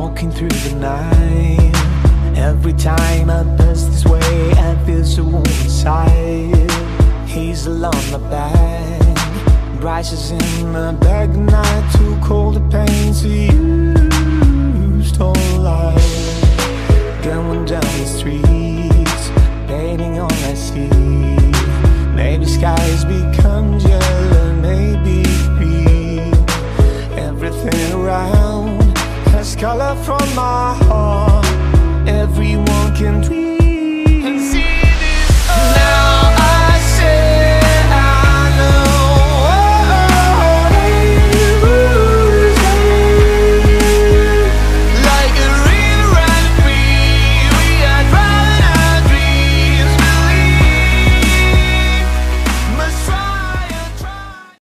walking through the night. Every time I pass this way, I feel so warm inside. He's along my back, rises in the dark night, too cold the pain to use whole life. Going down the streets, painting all I see. Maybe skies become yellow, maybe green. Everything around has color from my heart. Everyone can dream.